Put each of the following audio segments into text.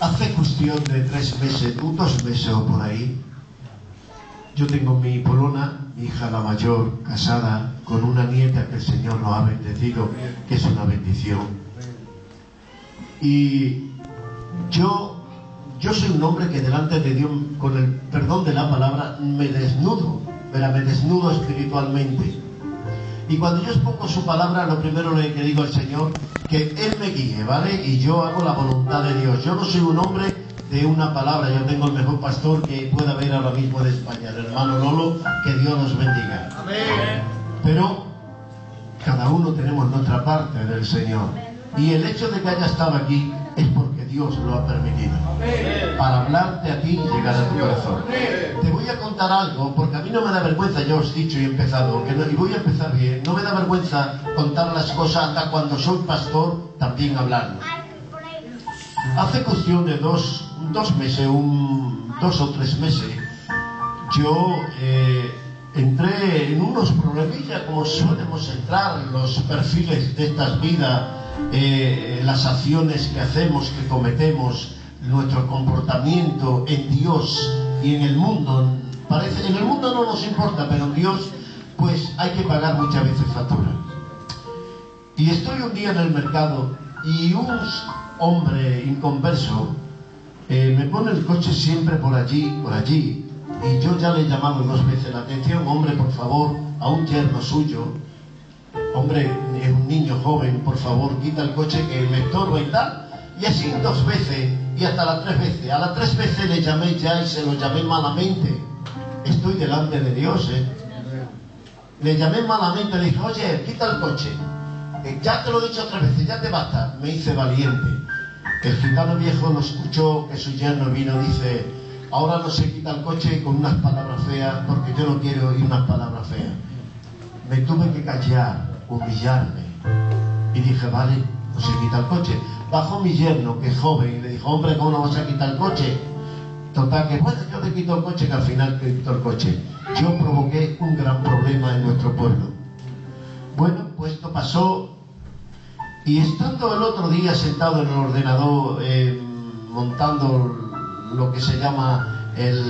Hace cuestión de 3 meses, 2 meses o por ahí, yo tengo mi polona, mi hija la mayor, casada, con una nieta que el Señor nos ha bendecido, que es una bendición. Y yo soy un hombre que delante de Dios, con el perdón de la palabra, me desnudo espiritualmente. Y cuando yo expongo su palabra, lo primero que digo al Señor, que Él me guíe, ¿vale? Y yo hago la voluntad de Dios. Yo no soy un hombre de una palabra. Yo tengo el mejor pastor que pueda haber ahora mismo de España, el hermano Lolo, que Dios nos bendiga. Amén. Pero cada uno tenemos nuestra parte del Señor. Y el hecho de que haya estado aquí es porque Dios lo ha permitido. Amén. Para hablarte a ti y llegar a tu corazón. Amén. Te voy a contar algo, porque a mí no me da vergüenza, ya os he dicho y he empezado, y voy a empezar bien. No me da vergüenza contar las cosas hasta cuando soy pastor, también hablarlo. Hace cuestión de 2 meses, 2 o 3 meses, yo entré en unos problemillas, como solemos entrar en los perfiles de estas vidas, las acciones que hacemos, que cometemos, nuestro comportamiento en Dios y en el mundo. En el mundo no nos importa, pero en Dios pues hay que pagar muchas veces factura. Y estoy un día en el mercado y un hombre inconverso me pone el coche siempre por allí, y yo ya le he llamado 2 veces la atención: hombre, por favor, a un yerno suyo, hombre, es un niño joven, por favor, quita el coche que me estorba y tal. Y así 2 veces, y hasta las 3 veces. A las 3 veces le llamé ya y se lo llamé malamente. Estoy delante de Dios, Le llamé malamente, le dije: oye, quita el coche. Ya te lo he dicho 3 veces, ya te basta. Me hice valiente. El gitano viejo lo escuchó, que su yerno vino y dice: ahora no se quita el coche con unas palabras feas, porque yo no quiero oír unas palabras feas. Me tuve que callar, humillarme. Y dije: vale, no se quita el coche. Bajó mi yerno, que es joven, y le dijo: hombre, ¿cómo no vas a quitar el coche? Total, que bueno, yo te quito el coche, que al final te quito el coche. Yo provoqué un gran problema en nuestro pueblo. Bueno, pues esto pasó, y estando el otro día sentado en el ordenador, montando lo que se llama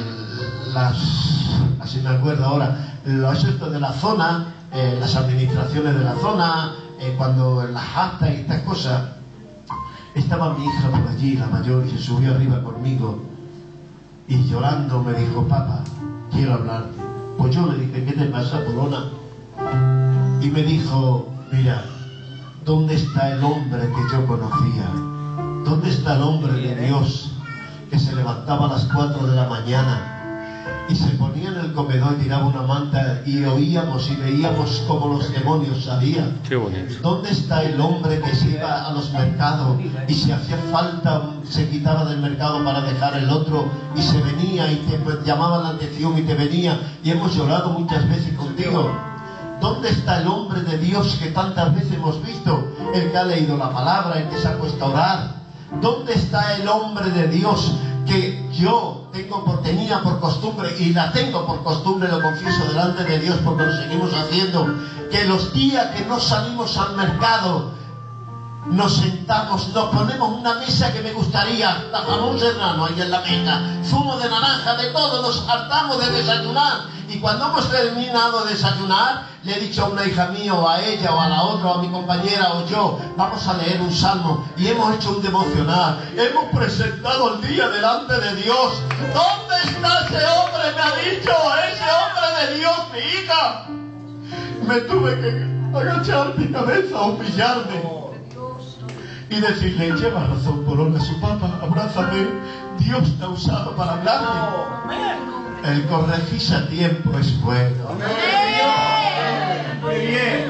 así me acuerdo ahora, los asuntos de la zona, las administraciones de la zona, cuando las actas y estas cosas, estaba mi hija por allí, la mayor, y se subió arriba conmigo y llorando me dijo: papá, quiero hablarte. Pues yo le dije: ¿qué te pasa, Polona? Y me dijo: mira, ¿dónde está el hombre que yo conocía? ¿Dónde está el hombre de Dios que se levantaba a las 4 de la mañana y se ponía en el comedor y tiraba una manta y oíamos y veíamos cómo los demonios salían? Qué bonito. ¿Dónde está el hombre que se iba a los mercados y si hacía falta se quitaba del mercado para dejar el otro y se venía y te llamaba la atención y te venía? Y hemos llorado muchas veces contigo. ¿Dónde está el hombre de Dios que tantas veces hemos visto? El que ha leído la palabra, el que se ha puesto a orar. ¿Dónde está el hombre de Dios que yo tenía por costumbre, y la tengo por costumbre, lo confieso delante de Dios porque lo seguimos haciendo, que los días que no salimos al mercado nos sentamos, nos ponemos una mesa que me gustaría, hasta jamón serrano ahí en la mesa, zumo de naranja, de todo, nos hartamos de desayunar. Y cuando hemos terminado de desayunar, le he dicho a una hija mía, o a ella, o a la otra, o a mi compañera, o yo: vamos a leer un salmo. Y hemos hecho un devocional. Hemos presentado el día delante de Dios. ¿Dónde está ese hombre? Me ha dicho ese hombre de Dios, mi hija. Me tuve que agachar mi cabeza, humillarme y decirle: lleva razón, Polona, su papá, abrázame. Dios te ha usado para hablarme. El corregirse a tiempo es bueno. Muy bien.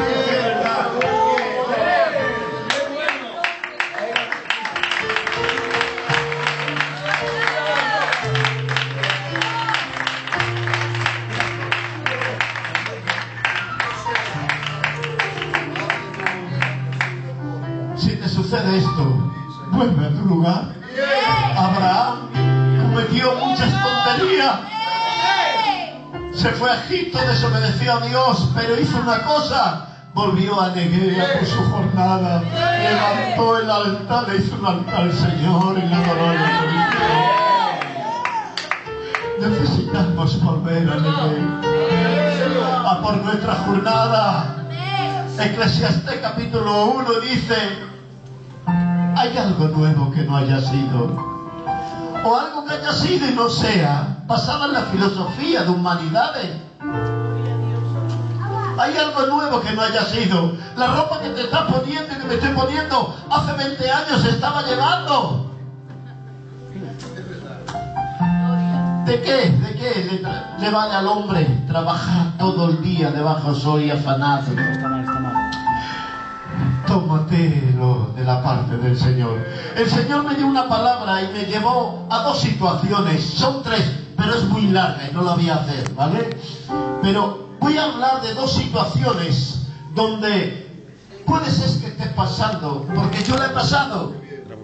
Si te sucede esto, vuelve a tu lugar. Abraham cometió muchas tonterías. Se fue a Egipto, desobedeció a Dios, pero hizo una cosa: volvió a Neguea por su jornada, levantó el altar, le hizo un altar al Señor y le adoró a Jesucristo. Necesitamos volver a Neguea, a por nuestra jornada. Eclesiastés capítulo 1 dice: hay algo nuevo que no haya sido, o algo que haya sido y no sea, basada en la filosofía de humanidades. Hay algo nuevo que no haya sido. La ropa que te estás poniendo y que me estoy poniendo hace 20 años se estaba llevando. ¿De qué? ¿De qué le vale al hombre trabajar todo el día debajo del sol y afanado? Está mal, está mal. Tómatelo de la parte del Señor. El Señor me dio una palabra y me llevó a dos situaciones. Son tres, pero es muy larga y no la voy a hacer, ¿vale? Pero voy a hablar de dos situaciones donde puede ser que esté pasando, porque yo la he pasado.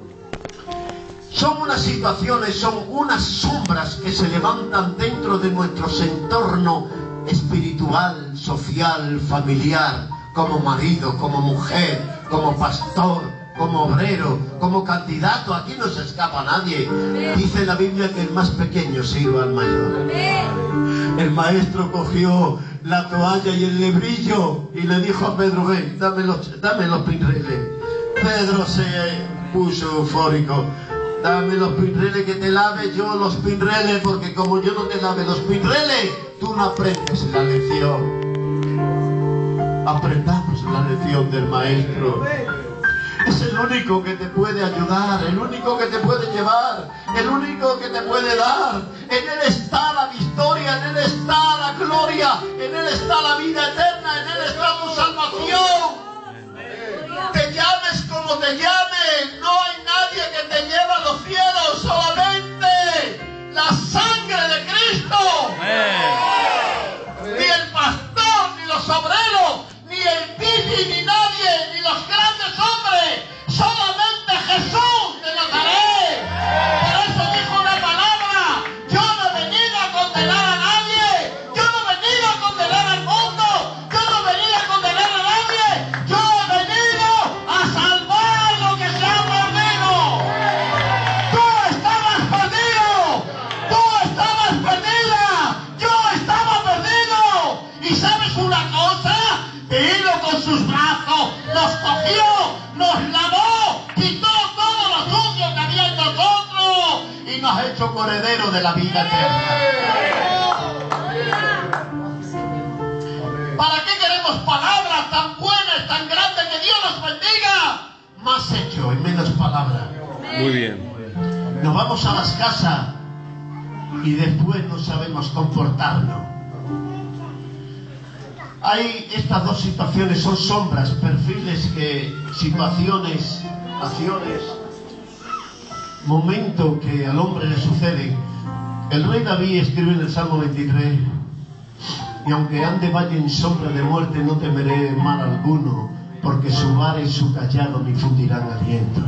Son unas situaciones, son unas sombras que se levantan dentro de nuestro entorno espiritual, social, familiar, como marido, como mujer, como pastor, como obrero, como candidato. Aquí no se escapa nadie. Dice la Biblia que el más pequeño sirva al mayor. El maestro cogió la toalla y el lebrillo y le dijo a Pedro: ven, dame los pinreles. Pedro se puso eufórico: dame los pinreles, que te lave yo los pinreles, porque como yo no te lave los pinreles, tú no aprendes la lección. Aprendamos la lección del maestro. Es el único que te puede ayudar, el único que te puede llevar, el único que te puede dar. En Él está la victoria, en Él está la gloria, en Él está la vida eterna, en Él está tu salvación. Te llames como te llames, no hay nadie que te lleve a los cielos, solamente la sangre de Cristo. Ni el pastor, ni los obreros, ni el piti, ni nadie, ni los grandes hombres, solamente Jesús de Nazaret. Por eso dijo una palabra: yo no he venido a condenar a nadie, yo no he venido a condenar al mundo, yo no he venido a condenar a nadie, yo he venido a salvar lo que se ha perdido. Tú estabas perdido, tú estabas perdida, yo estaba perdido. Y sabes una cosa, vino con sus brazos, nos cogió, nos lavó, quitó todo lo sucio que había en nosotros y nos ha hecho coherederos de la vida eterna. ¿Para qué queremos palabras tan buenas, tan grandes, que Dios nos bendiga? Más hecho y menos palabras. Muy bien. Nos vamos a las casas y después no sabemos comportarnos. Hay estas dos situaciones, son sombras, perfiles, situaciones, acciones, momentos que al hombre le suceden. El rey David escribe en el Salmo 23: y aunque ande valle en sombra de muerte, no temeré mal alguno, porque su vara y su callado me infundirán aliento.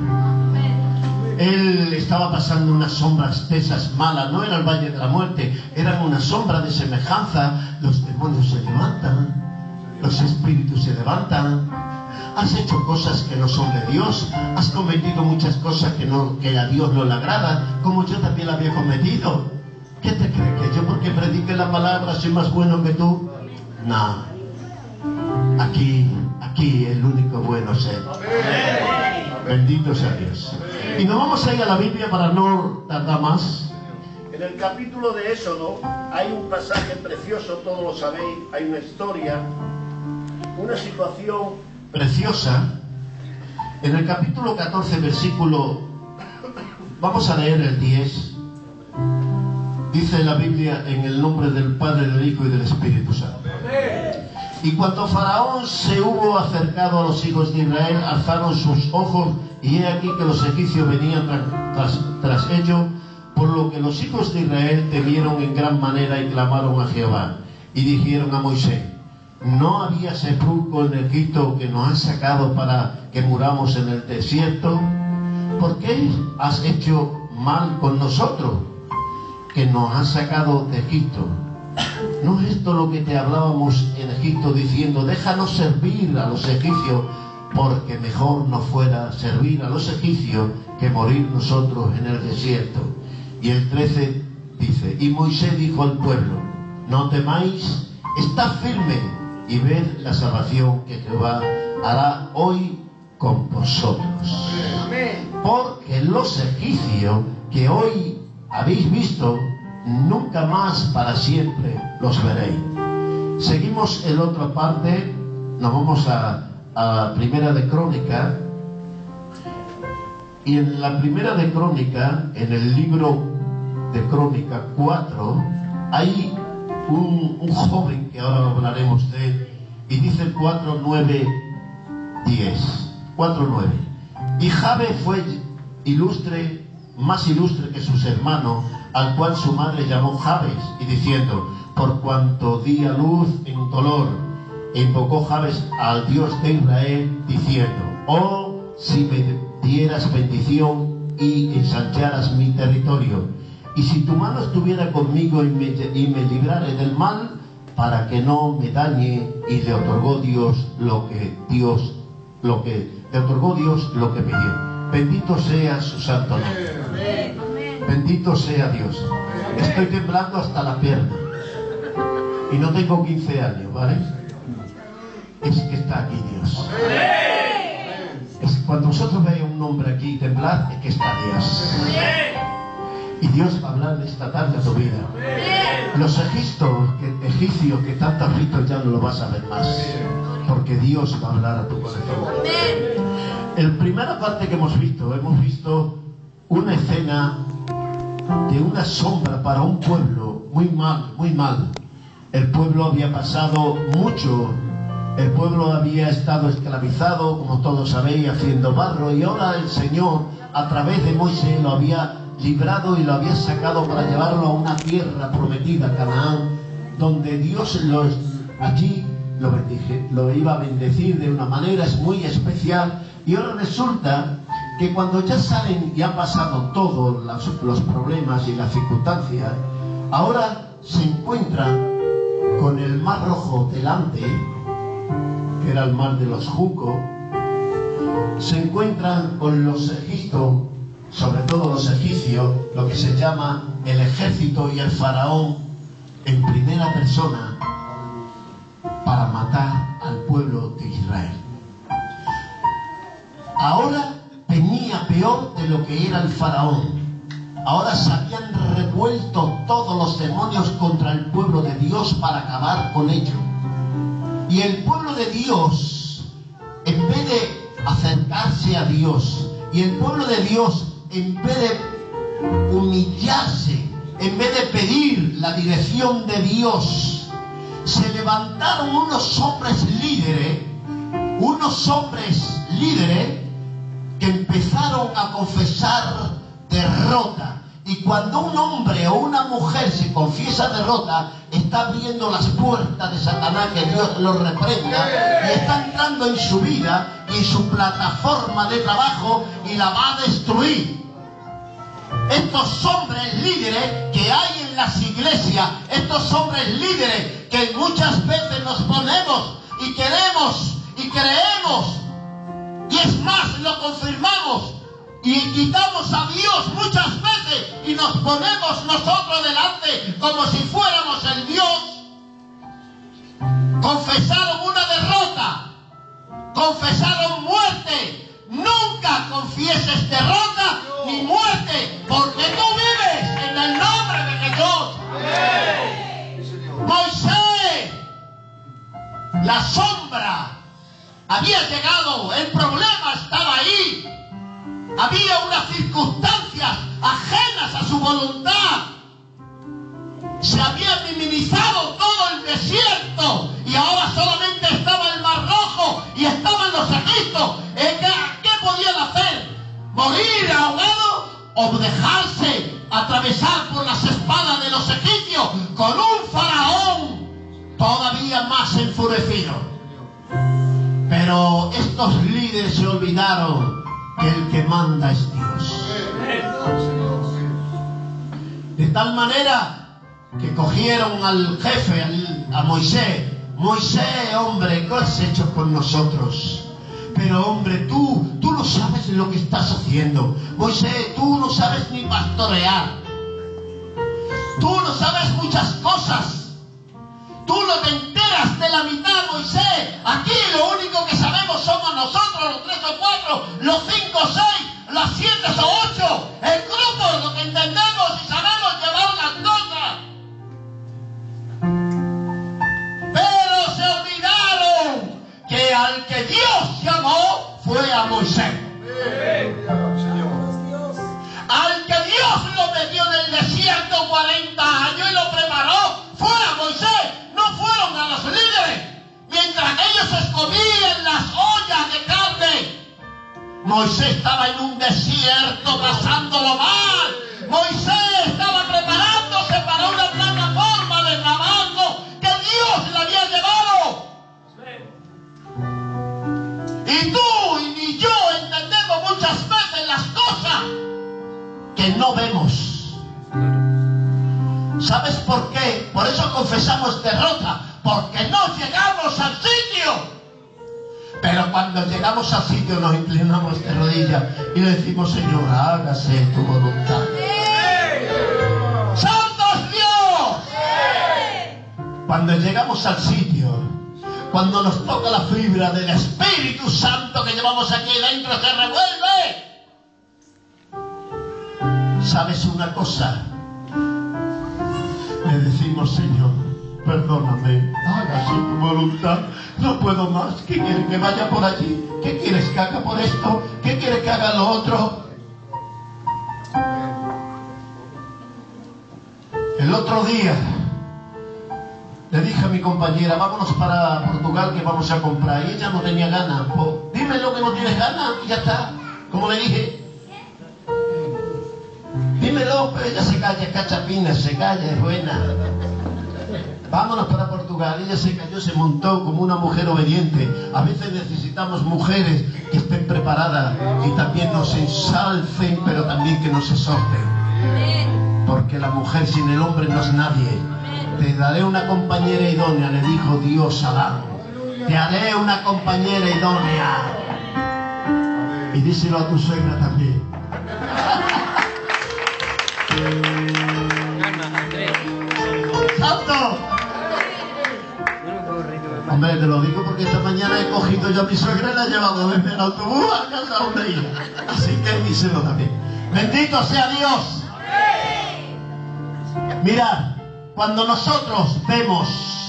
Él estaba pasando unas sombras de esas malas, no era el valle de la muerte, eran una sombra de semejanza. Los demonios se levantan, los espíritus se levantan. Has hecho cosas que no son de Dios, has cometido muchas cosas que a Dios no le agrada, como yo también la había cometido. ¿Qué te crees? ¿Que yo porque predique la palabra soy más bueno que tú? No. Aquí el único bueno es Él. Bendito sea Dios. Y nos vamos a ir a la Biblia para no tardar más. En el capítulo de Éxodo hay un pasaje precioso, todos lo sabéis, hay una historia, una situación preciosa. En el capítulo 14, versículo, vamos a leer el 10. Dice la Biblia: en el nombre del Padre, del Hijo y del Espíritu Santo. Y cuando Faraón se hubo acercado a los hijos de Israel, alzaron sus ojos, y he aquí que los egipcios venían tras ellos, por lo que los hijos de Israel temieron en gran manera y clamaron a Jehová. Y dijeron a Moisés: ¿no había sepulcro en Egipto que nos has sacado para que muramos en el desierto? ¿Por qué has hecho mal con nosotros, que nos has sacado de Egipto? ¿No es esto lo que te hablábamos en Egipto diciendo: déjanos servir a los egipcios, porque mejor nos fuera servir a los egipcios que morir nosotros en el desierto. Y el 13 dice: y Moisés dijo al pueblo: no temáis, estad firme y ved la salvación que Jehová hará hoy con vosotros. Porque los egipcios que hoy habéis visto, nunca más para siempre los veréis. Seguimos en otra parte, nos vamos a Primera de Crónica, y en la Primera de Crónica, en el libro de Crónica 4, hay un joven que ahora hablaremos de él, y dice 4, 9, 10, 4, 9. Y Jabe fue ilustre, más ilustre que sus hermanos, al cual su madre llamó Jabes, y diciendo: por cuanto di a luz en dolor. E invocó Jabes al Dios de Israel, diciendo: oh, si me dieras bendición y ensancharas mi territorio, y si tu mano estuviera conmigo y me librare del mal, para que no me dañe. Y le otorgó Dios lo que pidió. Bendito sea su santo nombre. Bendito sea Dios. Estoy temblando hasta la pierna. Y no tengo 15 años, ¿vale? Es que está aquí Dios. Es que cuando vosotros veáis un hombre aquí temblar, es que está Dios. Y Dios va a hablar esta tarde a tu vida. Los egipcios que tanto has visto ya no lo vas a ver más. Porque Dios va a hablar a tu corazón. En la primera parte que hemos visto una escena de una sombra para un pueblo muy mal, muy mal. El pueblo había pasado mucho. El pueblo había estado esclavizado, como todos sabéis, haciendo barro. Y ahora el Señor, a través de Moisés, lo había librado y lo había sacado para llevarlo a una tierra prometida, Canaán, donde Dios allí lo iba a bendecir de una manera muy especial. Y ahora resulta que cuando ya salen y han pasado todos los problemas y las circunstancias, ahora se encuentran con el Mar Rojo delante, que era el mar de los juncos. Se encuentran con los egipcios, sobre todo los egipcios, lo que se llama el ejército y el faraón en primera persona, para matar al pueblo de Israel. Ahora venía peor de lo que era el faraón. Ahora se habían revuelto todos los demonios contra el pueblo de Dios para acabar con ello. Y el pueblo de Dios, en vez de acercarse a Dios, y el pueblo de Dios, en vez de humillarse, en vez de pedir la dirección de Dios, se levantaron unos hombres líderes que empezaron a confesar derrota. Y cuando un hombre o una mujer se confiesa derrota, está abriendo las puertas de Satanás, que Dios lo reprenda, y está entrando en su vida y en su plataforma de trabajo y la va a destruir. Estos hombres líderes que hay en las iglesias, estos hombres líderes que muchas veces nos ponemos y queremos y creemos, y es más, lo confirmamos y quitamos a Dios muchas veces y nos ponemos nosotros delante como si fuéramos el Dios. Confesaron una derrota, confesaron muerte. Nunca confieses derrota ni muerte, porque tú vives en el nombre de Jesús. Moisés, la sombra había llegado, el problema estaba ahí. Había unas circunstancias ajenas a su voluntad. Se había minimizado todo el desierto y ahora solamente estaba el Mar Rojo y estaban los egipcios. ¿Qué podían hacer? ¿Morir ahogados o dejarse atravesar por las espadas de los egipcios con un faraón todavía más enfurecido? Pero estos líderes se olvidaron que el que manda es Dios. De tal manera que cogieron al jefe, a Moisés. Moisés, hombre, ¿qué has hecho con nosotros? Pero hombre, tú no sabes lo que estás haciendo. Moisés, tú no sabes ni pastorear. Tú no sabes muchas cosas. Tú no te enteras de la mitad, Moisés. Aquí lo único que sabemos somos nosotros, los 3 o 4, los 5 o 6, los 7 o 8. El grupo es lo que entendemos y sabemos llevar las cosas. Pero se olvidaron que al que Dios llamó fue a Moisés. Al que Dios lo metió en el desierto 40 años y lo preparó fue a Moisés. No fueron a los líderes. Mientras ellos escondían las ollas de carne, Moisés estaba en un desierto pasándolo mal. Moisés estaba preparándose para una plataforma de trabajo que Dios le había llevado. Y tú y ni yo entendemos muchas veces las cosas que no vemos. ¿Sabes por qué? Por eso confesamos derrota, porque no llegamos al sitio. Pero cuando llegamos al sitio nos inclinamos de rodillas y le decimos, Señor, hágase tu voluntad. ¡Santo es Dios! Cuando llegamos al sitio, cuando nos toca la fibra del Espíritu Santo que llevamos aquí dentro, se revuelve. ¿Sabes una cosa? Le decimos, Señor, perdóname, hágase tu voluntad, no puedo más. ¿Qué quieres que vaya por allí? ¿Qué quieres que haga por esto? ¿Qué quieres que haga lo otro? El otro día le dije a mi compañera, vámonos para Portugal que vamos a comprar, y ella no tenía ganas. Pues, dime lo que no tienes ganas y ya está. Como le dije, dímelo, pero ella se calla, es cachapina, se calla, es buena. Vámonos para Portugal. Ella se cayó, se montó como una mujer obediente. A veces necesitamos mujeres que estén preparadas y también nos ensalcen, pero también que nos exhorten. Porque la mujer sin el hombre no es nadie. Te daré una compañera idónea, le dijo Dios a Adán. Te haré una compañera idónea. Y díselo a tu suegra también. ¡Santo! Hombre, te lo digo porque esta mañana he cogido yo a mi suegra y la he llevado desde el autobús a casa donde iba. Así que díselo también. ¡Bendito sea Dios! Mirad, cuando nosotros vemos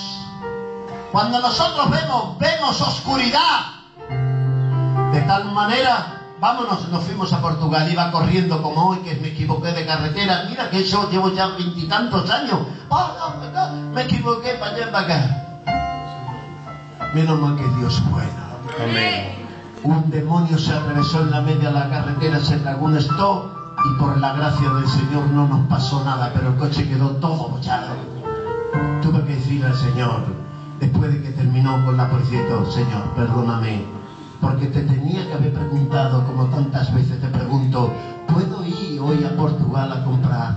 oscuridad, de tal manera. Vámonos, nos fuimos a Portugal, iba corriendo como hoy, que me equivoqué de carretera. Mira que eso llevo ya 20 y tantos años. Me equivoqué para allá y para acá. Menos mal que Dios es bueno. Amén. Un demonio se atravesó en la media de la carretera, se tragó un stop y por la gracia del Señor no nos pasó nada, pero el coche quedó todo bochado. Tuve que decirle al Señor, después de que terminó con la policía y todo, Señor, perdóname. Porque te tenía que haber preguntado, como tantas veces te pregunto, ¿puedo ir hoy a Portugal a comprar?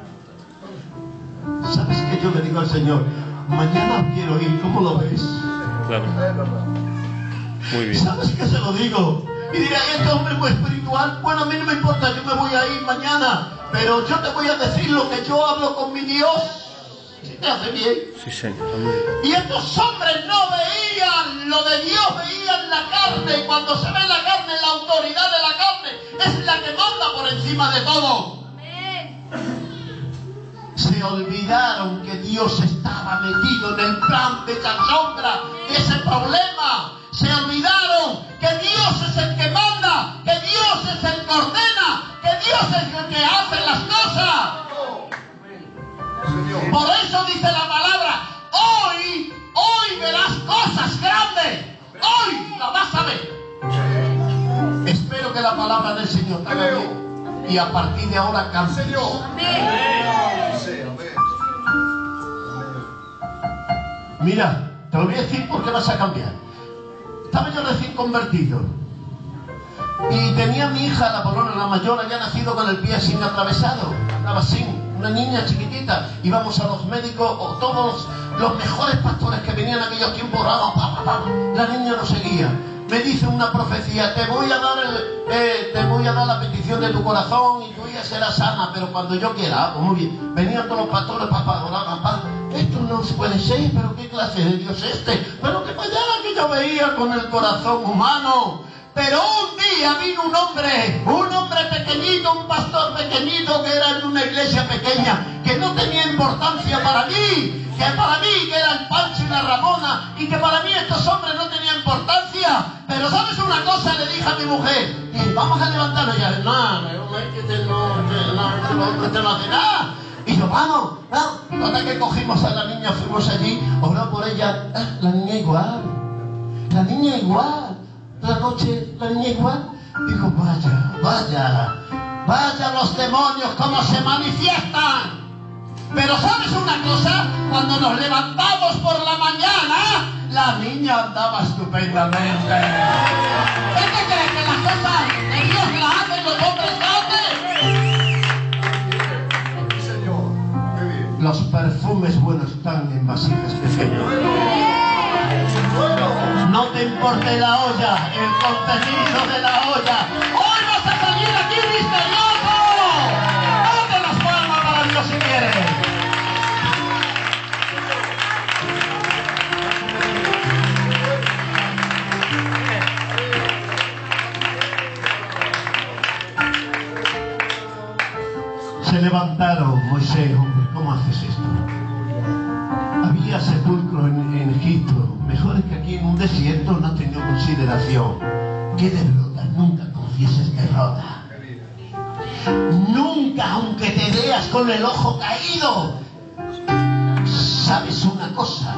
¿Sabes qué? Yo le digo al Señor, mañana quiero ir, ¿cómo lo ves? Claro. Muy bien. ¿Sabes qué se lo digo? Y dirá, este hombre es muy espiritual. Bueno, a mí no me importa, yo me voy a ir mañana, pero yo te voy a decir lo que yo hablo con mi Dios. Si te hace bien. Sí, Señor. Amén. Y estos hombres no veían lo de Dios, veían la carne. Y cuando se ve la carne, la autoridad de la carne es la que manda por encima de todo. Amén. Se olvidaron que Dios estaba metido en el plan de esa sombra, de ese problema. Se olvidaron que Dios es el que manda, que Dios es el que ordena, que Dios es el que hace las cosas. Por eso dice la palabra, hoy verás cosas grandes, hoy la vas a ver. Espero que la palabra del Señor te haga bien y a partir de ahora cambies. Mira, te lo voy a decir porque vas a cambiar. Estaba yo recién convertido y tenía mi hija, la Polona, la mayor, había nacido con el pie sin atravesado, andaba sin. una niña chiquitita. Íbamos a los médicos, o todos los mejores pastores que venían en aquellos tiempos oraban, la niña no seguía. Me dice una profecía, te voy a dar la petición de tu corazón y tu hija será sana, pero cuando yo quiera. Muy bien. Venían todos los pastores, papá, esto no puede ser, pero qué clase de Dios es este. Pero que mañana que yo veía con el corazón humano. Pero un día vino un hombre pequeñito, un pastor pequeñito que era de una iglesia pequeña, que no tenía importancia para mí, que era el Pancho y la Ramona, y que para mí estos hombres no tenían importancia. Pero ¿sabes una cosa? Le dije a mi mujer, vamos a levantarnos. Y ella, no hace nada. Y yo, vamos. Hasta que cogimos a la niña, fuimos allí, oró por ella. La niña igual. La noche, la niña igual. Digo, vaya los demonios cómo se manifiestan. Pero ¿sabes una cosa? Cuando nos levantamos por la mañana, la niña andaba estupendamente. ¿Qué te crees? ¿Que las cosas de Dios las hacen los hombres grandes? Señor, qué bien. Los perfumes buenos están en vasijas pequeñas. No te importe la olla, el contenido de la olla. Hoy vas a salir aquí misterioso. Date las palmas para Dios si quieres. Se levantaron, Moisés, hombre, ¿cómo haces esto? Había sepulcros en Egipto, mejores que aquí en un desierto, no has tenido consideración. ¿Qué derrota? Nunca confieses derrota. Nunca, aunque te veas con el ojo caído. ¿Sabes una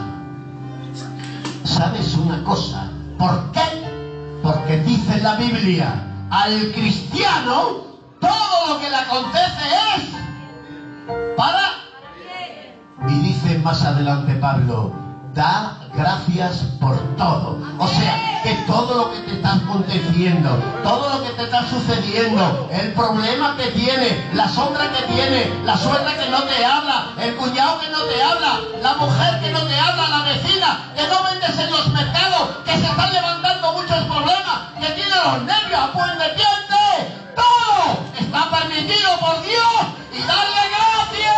cosa? ¿Por qué? Porque dice la Biblia, al cristiano todo lo que le acontece es para... Y dice más adelante Pablo, da gracias por todo. O sea, que todo lo que te está aconteciendo, todo lo que te está sucediendo, el problema que tiene, la sombra que tiene, la suegra que no te habla, el cuñado que no te habla, la mujer que no te habla, la vecina que no vendes en los mercados, que se están levantando muchos problemas, que tiene los nervios, pues independiente. Todo está permitido por Dios y darle gracias.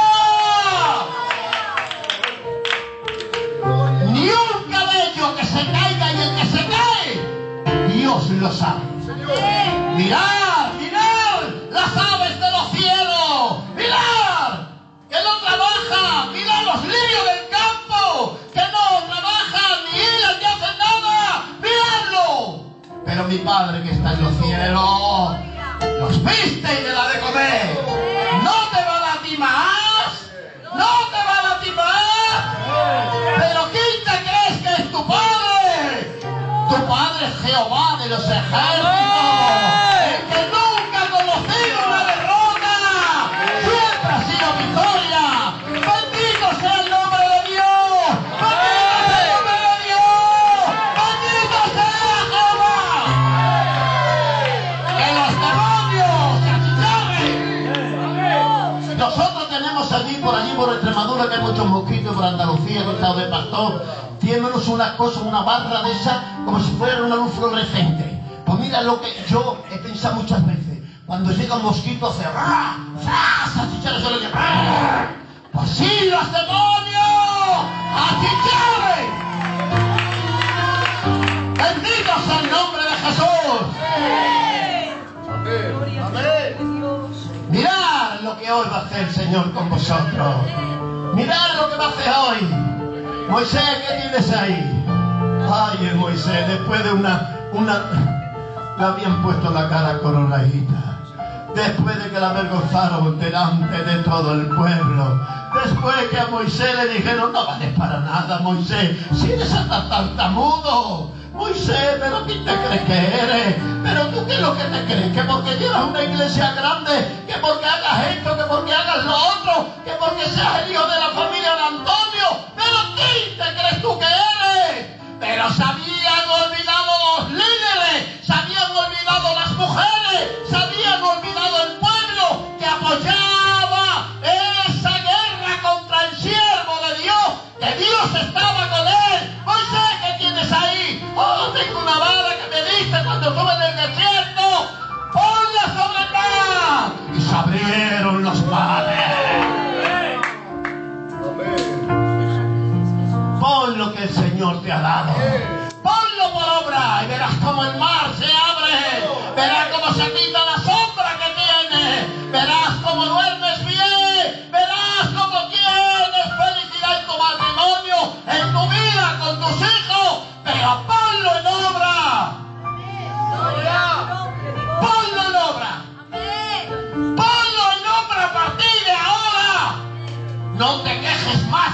Ni un cabello que se caiga y el que se cae, Dios lo sabe. Mirad las aves de los cielos, mirad que no trabajan, mirad los lirios del campo que no trabajan ni hilan ni hacen nada, miradlo. Pero mi Padre que está en los cielos los viste y le da de comer. No te va a lastimar, pero ¿quién te crees que es tu Padre? Tu Padre es Jehová de los ejércitos, el que nunca ha conocido una derrota, siempre ha sido victoria. Bendito sea el nombre de Dios, bendito sea Jehová. Que los demonios se achicharren. Nosotros tenemos allí por Extremadura, que hay muchos mosquitos, por Andalucía, que he estado de pastor, tiéndonos una cosa, una barra de esa, como si fuera una luz fluorescente. Pues mira lo que yo he pensado muchas veces, cuando llega un mosquito hace pues sí, los demonios achicharren. Bendito sea el nombre de Jesús. Amén. Mirad lo que hoy va a hacer el Señor con vosotros. Mirad lo que va a hacer hoy. Moisés, ¿qué tienes ahí? Ay, Moisés, después de le habían puesto la cara coloradita. Después de que la avergonzaron delante de todo el pueblo. Después que a Moisés le dijeron, no vales para nada, Moisés, si eres hasta tartamudo. Moisés, ¿pero quién te crees que eres? ¿Pero tú qué es lo que te crees? ¿Que porque llevas una iglesia grande? ¿Que porque hagas esto? ¿Que porque hagas lo otro? ¿Que porque seas el hijo de la familia de Antonio? ¿Pero quién te crees tú que eres? Pero se habían olvidado los líderes, se habían olvidado las mujeres, se habían olvidado el pueblo que apoyaba esa No te quejes más.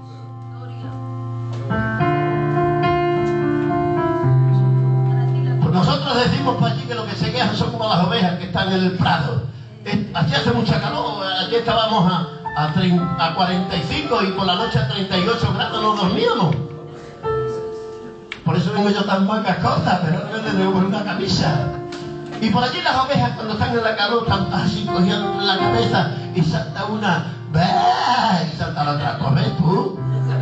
Pues nosotros decimos por allí que lo que se quejan son como las ovejas que están en el prado. Aquí hace mucha calor. Ayer estábamos a 45 y por la noche a 38 grados no dormíamos. Por eso vengo yo tan mangas cortas, pero no me tengo por una camisa. Y por allí las ovejas cuando están en la calor están así cogiendo la cabeza y salta una y salta la otra. ¿Comes tú?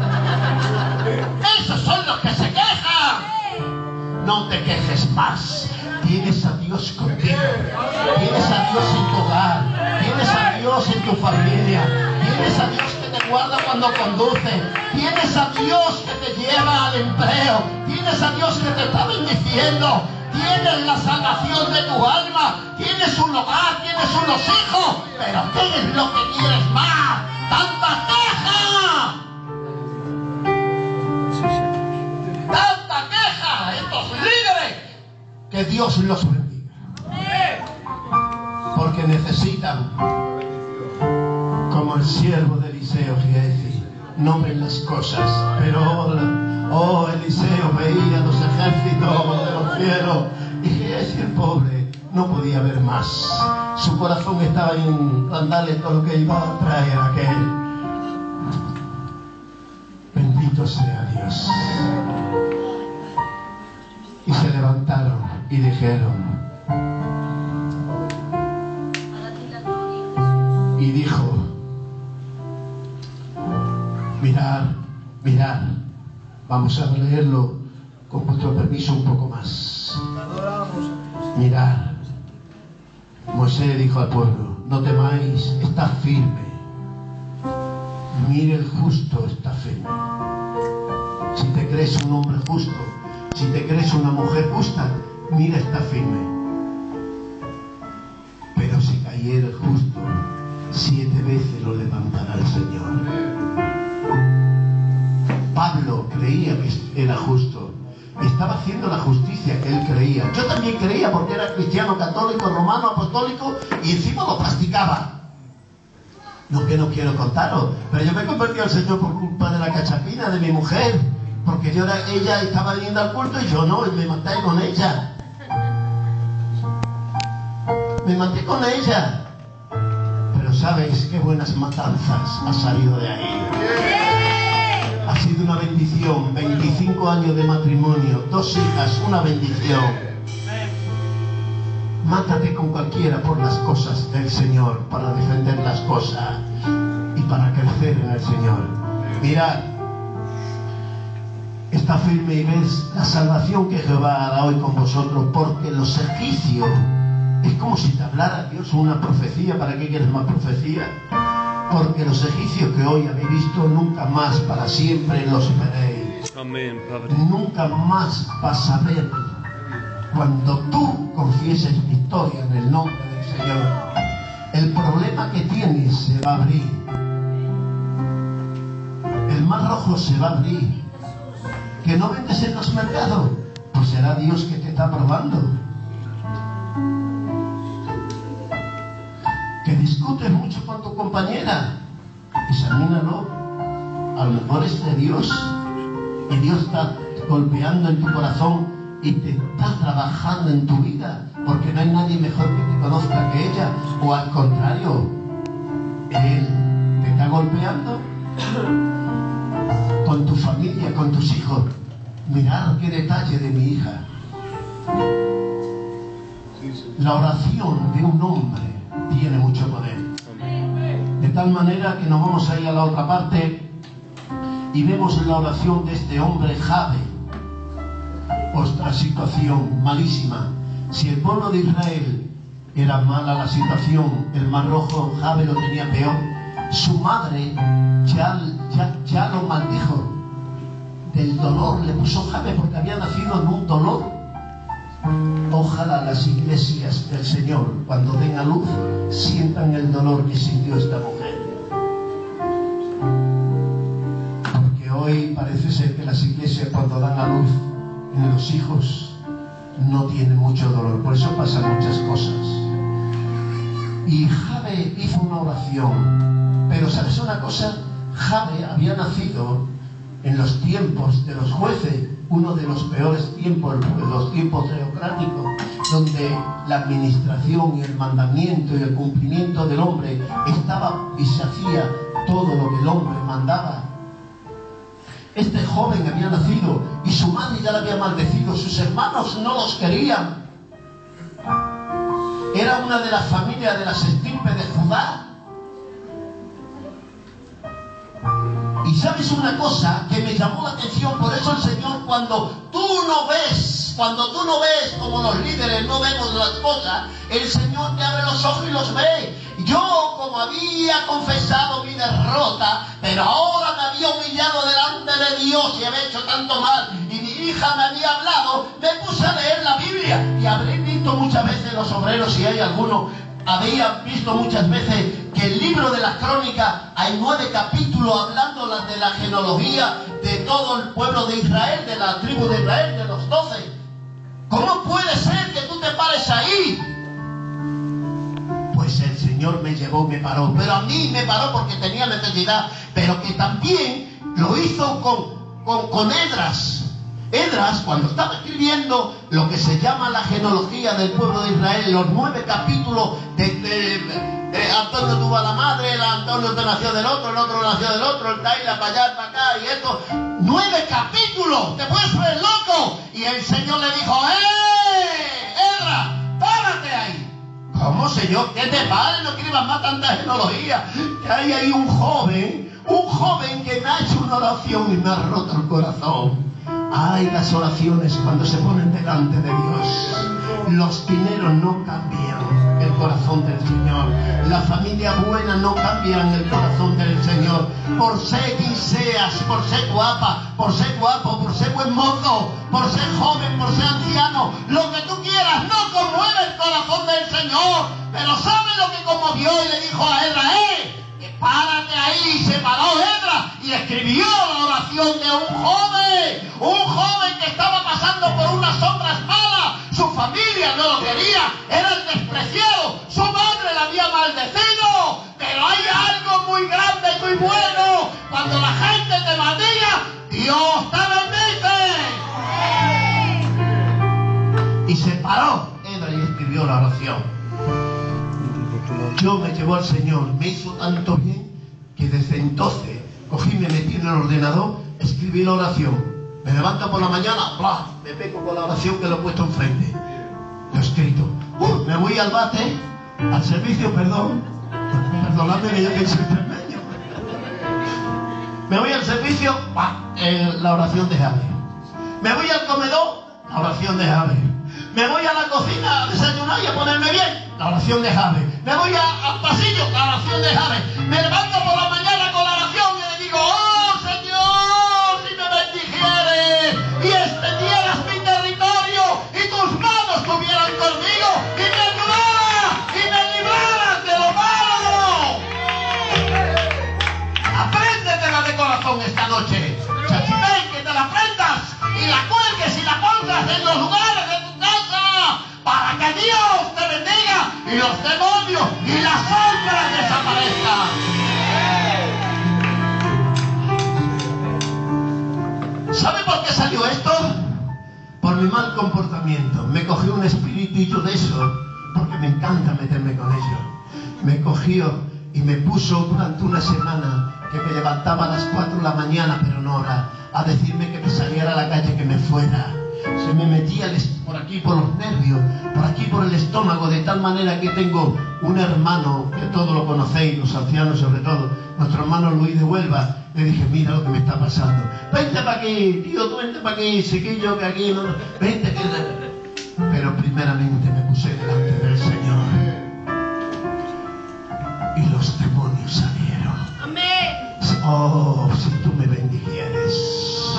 ¡Esos son los que se quejan! No te quejes más. Tienes a Dios contigo. Tienes a Dios en tu hogar. Tienes a Dios en tu familia. Tienes a Dios que te guarda cuando conduce. Tienes a Dios que te lleva al empleo. Tienes a Dios que te está bendiciendo. Tienes la salvación de tu alma. Tienes un hogar, tienes unos hijos. Pero ¿qué es lo que quieres más? ¡Tanta queja! ¡Tanta queja! ¡Estos líderes! Que Dios los bendiga. Porque necesitan, como el siervo de Eliseo, Giesi, no ven las cosas, pero Eliseo veía los ejércitos de los cielos y Giesi, el pobre, no podía ver más. Su corazón estaba en andarle todo lo que iba a traer aquel. Bendito sea Dios. Y se levantaron y dijeron, y dijo, mirad, vamos a leerlo con vuestro permiso un poco más. Mirad, Moisés dijo al pueblo, no temáis, está firme. Mire, el justo está firme. Si te crees un hombre justo, si te crees una mujer justa, mira, está firme. Pero si cayera el justo, 7 veces lo levantará el Señor. Pablo creía que era justo. Estaba haciendo la justicia que él creía. Yo también creía porque era cristiano, católico, romano, apostólico y encima lo practicaba. No que no quiero contaros, pero yo me convertí al Señor por culpa de la cachapina de mi mujer. Porque ella estaba viniendo al culto y yo no, y me maté con ella. Me maté con ella. Pero ¿sabéis qué buenas matanzas ha salido de ahí? Ha sido una bendición. 25 años de matrimonio, 2 hijas, una bendición. Mátate con cualquiera por las cosas del Señor, para defender las cosas y para crecer en el Señor. Mirad, está firme y ves la salvación que Jehová hará hoy con vosotros, porque los egipcios, es como si te hablara Dios una profecía. ¿Para qué quieres más profecía? Porque los egipcios que hoy habéis visto, nunca más para siempre los veréis. Amén, Padre. Nunca más vas a ver cuando tú confieses victoria en el nombre del Señor. El problema que tienes se va a abrir. El mar rojo se va a abrir. Que no vendes en los mercados, pues será Dios que te está probando. Que discutes mucho con tu compañera, examínalo. A lo mejor es de Dios y Dios está golpeando en tu corazón y te está trabajando en tu vida, porque no hay nadie mejor que te conozca que ella, o al contrario, Él te está golpeando con tu familia, con tus hijos. Mirad qué detalle de mi hija. La oración de un hombre tiene mucho poder. De tal manera que nos vamos a ir a la otra parte y vemos la oración de este hombre Jabe. Otra situación malísima. Si el pueblo de Israel era mala la situación, el Mar Rojo, Jabe lo tenía peor. Su madre ya lo maldijo. Del dolor le puso Jabe porque había nacido en un dolor. Ojalá las iglesias del Señor, cuando den a luz, sientan el dolor que sintió esta mujer. Porque hoy parece ser que las iglesias, cuando dan a luz en los hijos, no tienen mucho dolor. Por eso pasan muchas cosas. Y Jabe hizo una oración. Pero ¿sabes una cosa? Jabe había nacido en los tiempos de los jueces, uno de los peores tiempos, los tiempos teocráticos, donde la administración y el mandamiento y el cumplimiento del hombre estaba y se hacía todo lo que el hombre mandaba. Este joven había nacido y su madre ya le había maldecido, sus hermanos no los querían. Era una de las familias de las estirpes de Judá. Y sabes una cosa que me llamó la atención, por eso el Señor, cuando tú no ves como los líderes no vemos las cosas, el Señor te abre los ojos y los ve. Yo, como había confesado mi derrota, pero ahora me había humillado delante de Dios y había hecho tanto mal, y mi hija me había hablado, me puse a leer la Biblia. Y habré visto muchas veces los obreros, si hay alguno, había visto muchas veces que el libro de las crónicas hay 9 capítulos hablando de la genealogía de todo el pueblo de Israel, de la tribu de Israel, de los 12. ¿Cómo puede ser que tú te pares ahí? Pues el Señor me llevó, me paró, pero a mí me paró porque tenía necesidad, pero que también lo hizo con Esdras. Esdras, cuando estaba escribiendo lo que se llama la genealogía del pueblo de Israel, los 9 capítulos Antonio tuvo a la madre, el Antonio te nació del otro, el otro nació del otro, el Taila para allá, para acá, y esto, 9 capítulos, te puedes poner loco. Y el Señor le dijo, Esdras, párate ahí. ¿Cómo, Señor? ¿Qué te pasa? No escribas más tanta genealogía. Que hay ahí un joven que me ha hecho una oración y me ha roto el corazón. Ay, las oraciones cuando se ponen delante de Dios. Los dineros no cambian el corazón del Señor. La familia buena no cambian el corazón del Señor. Por ser quien seas, por ser guapa, por ser guapo, por ser buen mozo, por ser joven, por ser anciano, lo que tú quieras no conmueve el corazón del Señor. Pero ¿sabe lo que conmovió? Y le dijo a Esdras, párate ahí. Y se paró Esdras y escribió la oración de un joven que estaba pasando por unas sombras malas. Su familia no lo quería, era el despreciado, su madre la había maldecido. Pero hay algo muy grande y muy bueno: cuando la gente te maldiga, Dios te bendice. Y se paró Esdras y escribió la oración. Yo me llevó al Señor, me hizo tanto bien que desde entonces cogí, me metí en el ordenador, escribí la oración. Me levanto por la mañana, ¡blah!, me pego con la oración que lo he puesto enfrente. Lo he escrito. Me voy al bate, al servicio, perdonadme que yo que soy tremendo. Me voy al servicio, la oración de Jabe. Me voy al comedor, la oración de Jabe. Me voy a la cocina a desayunar y a ponerme bien, la oración de Jabe. Me voy al pasillo, la oración de Jabe. Me levanto por la mañana con la oración y le digo, oh Señor, si me bendijieres y extendieras mi territorio y tus manos estuvieran conmigo y me ayudaras y me libraras de lo malo. Apréndetela de corazón esta noche. Chachibén, que te la aprendas y la cuelgues y la pongas en los lugares de tu casa para que Dios te bendiga y los demonios y las sombras desaparezcan. ¿Sabe por qué salió esto? Por mi mal comportamiento. Me cogió un espiritillo de eso, porque me encanta meterme con ellos. Me cogió y me puso durante una semana que me levantaba a las 4 de la mañana, pero no hora, a decirme que me saliera a la calle, que me fuera. Se me metía por aquí por los nervios, por aquí por el estómago, de tal manera que tengo un hermano, que todos lo conocéis, los ancianos sobre todo, nuestro hermano Luis de Huelva. Le dije, mira lo que me está pasando. Vente para aquí, tío, tú vente para aquí, chiquillo, que aquí no... Vente, que... Pero primeramente me puse delante del Señor. Y los demonios salieron. Amén. Oh, si tú me bendijieres.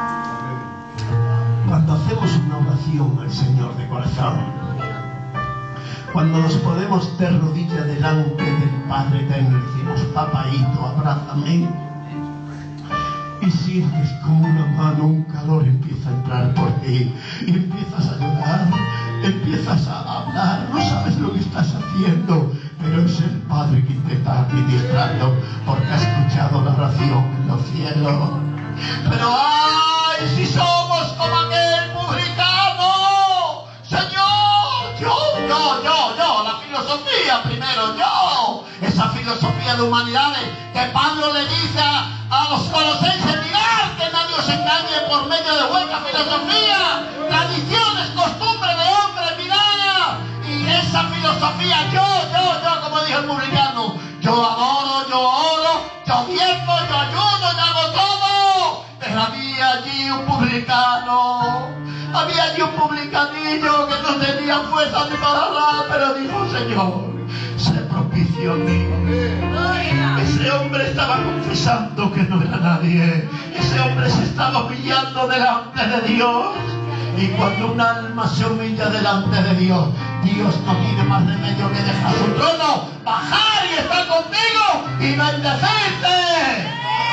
Cuando hacemos una oración al Señor de corazón, cuando nos ponemos de rodillas delante del Padre Eterno y decimos, papaíto, abrázame, y sientes como una mano, un calor empieza a entrar por ti, y empiezas a llorar, empiezas a hablar, no sabes lo que estás haciendo, pero es el Padre que te está ministrando porque ha escuchado la oración en los cielos. Pero ¡ay! Si somos como aquel publicano, Señor, yo, la filosofía primero, esa filosofía de humanidades que Pablo le dice a los colosenses: mirad que nadie os engañe por medio de vuestra filosofía, tradiciones, costumbres de hombres, mirad. Y esa filosofía, yo, como dijo el publicano, yo adoro, yo oro, yo diezmo, yo ayuno, yo hago todo. Pero había allí un publicano, había allí un publicanillo que no tenía fuerza ni para hablar, pero dijo: Señor, sé propicio en mí. Ese hombre estaba confesando que no era nadie. Ese hombre se estaba humillando delante de Dios. Y cuando un alma se humilla delante de Dios, Dios no tiene más remedio que dejar su trono, bajar y estar contigo y bendecirte.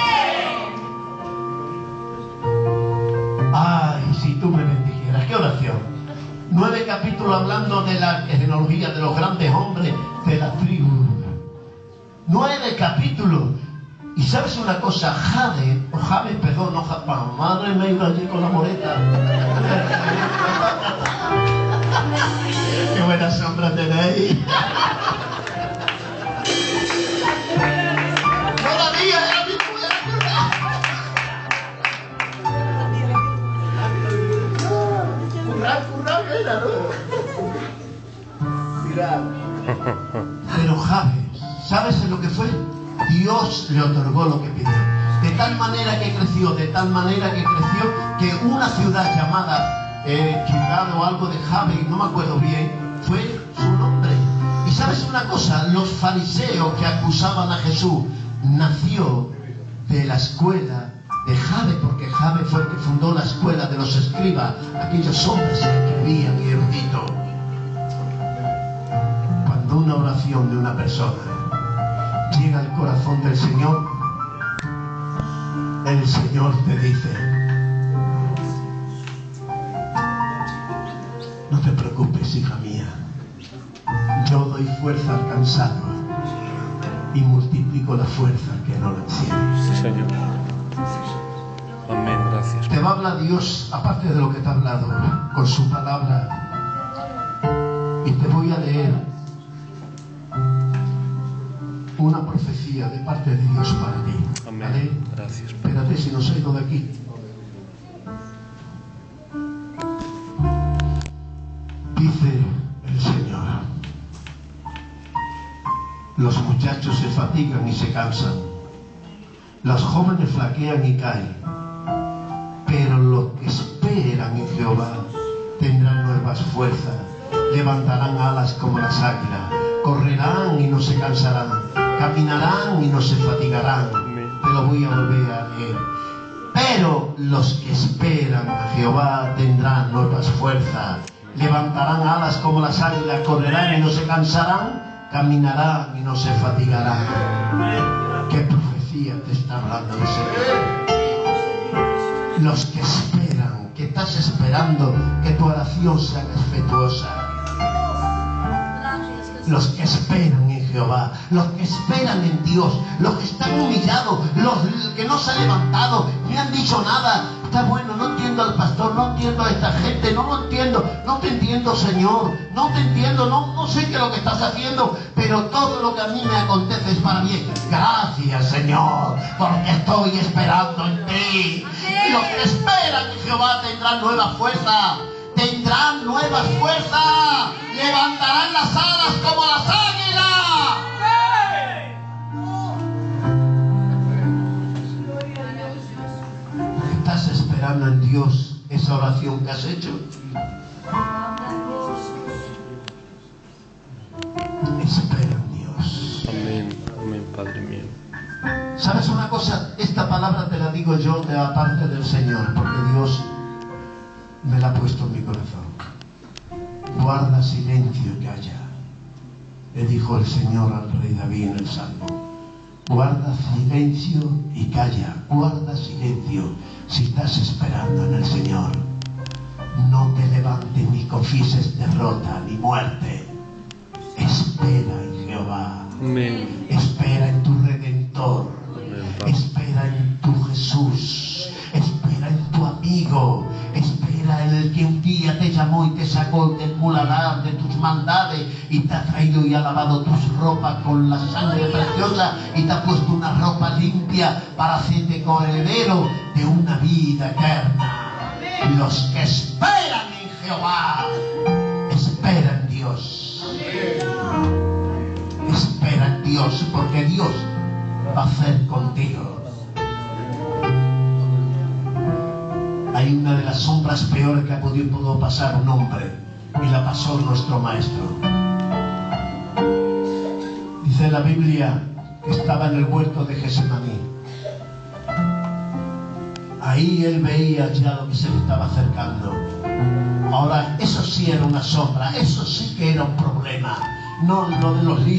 Ay, si tú me bendijeras. ¿Qué oración? 9 capítulos hablando de la genealogía de los grandes hombres de la tribu. 9 capítulos. Y sabes una cosa, madre me iba allí con la moreta. Qué buena sombra tenéis. Todavía era mi mujer. Currar era, ¿no? Mirad. Pero Jabes, ¿sabes en lo que fue? Dios le otorgó lo que pidió. De tal manera que creció que una ciudad llamada ciudad o algo de Jabes, no me acuerdo bien, fue su nombre. Y sabes una cosa, los fariseos que acusaban a Jesús nació de la escuela de Jabes, porque Jabes fue el que fundó la escuela de los escribas, aquellos hombres que escribían y eruditos. Cuando una oración de una persona llega al corazón del Señor, el Señor te dice: no te preocupes, hija mía, yo doy fuerza al cansado y multiplico la fuerza al que no lo enciende. Sí, Señor. Amén, gracias. Te va a hablar Dios, aparte de lo que te ha hablado, con su palabra. Y te voy a leer una profecía de parte de Dios para ti. Amén. ¿Vale? Gracias. Espérate, si nos ha ido de aquí. Dice el Señor: los muchachos se fatigan y se cansan, los jóvenes flaquean y caen, pero los que esperan en Jehová tendrán nuevas fuerzas, levantarán alas como las águilas, correrán y no se cansarán, caminarán y no se fatigarán. Te lo voy a volver a leer. Pero los que esperan a Jehová tendrán nuevas fuerzas, levantarán alas como las águilas, correrán y no se cansarán, caminarán y no se fatigarán. ¿Qué profecía te está hablando el Señor? Los que esperan, que estás esperando que tu oración sea respetuosa. Los que esperan en Jehová, los que esperan en Dios, los que están humillados, los que no se han levantado, ni han dicho nada. Está bueno, no entiendo al pastor, no entiendo a esta gente, no lo entiendo, no te entiendo, Señor, no te entiendo, no sé qué es lo que estás haciendo, pero todo lo que a mí me acontece es para bien. Gracias, Señor, porque estoy esperando en ti. Y los que esperan en Jehová tendrán nueva fuerza. Tendrán nuevas fuerzas, levantarán las alas como las águilas. ¿Estás esperando en Dios esa oración que has hecho? Espera en Dios. Amén, amén, Padre mío. ¿Sabes una cosa? Esta palabra te la digo yo de la parte del Señor, porque Dios me la ha puesto en mi corazón. Guarda silencio y calla, le dijo el Señor al rey David en el Salmo. Guarda silencio y calla, guarda silencio. Si estás esperando en el Señor, no te levantes ni confieses derrota ni muerte. Espera en Jehová. Amén. Espera en y te ha traído y ha lavado tus ropas con la sangre preciosa y te ha puesto una ropa limpia para hacerte coheredero de una vida eterna. Y los que esperan en Jehová, esperan en Dios. Espera en Dios, porque Dios va a hacer contigo. Hay una de las sombras peores que ha podido pasar un hombre, y la pasó nuestro maestro. Dice la Biblia que estaba en el huerto de Getsemaní. Ahí él veía ya lo que se le estaba acercando. Ahora, eso sí era una sombra, eso sí que era un problema. No lo de los libros.